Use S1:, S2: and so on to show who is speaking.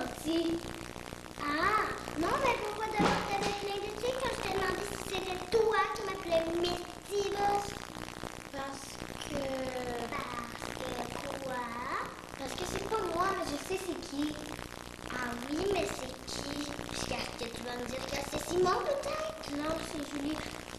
S1: ici.
S2: Ah, non, mais pourquoi d'abord t'avais plein de trucs quand je t'ai demandé si c'était toi qui m'appelais Miss Divas?
S1: Parce que...
S2: Parce que quoi?
S1: Parce que c'est pas moi, mais je sais c'est qui.
S2: Ah oui, mais c'est qui? Est-ce que tu vas me dire que c'est Simon peut-être?
S1: Non, c'est Julie.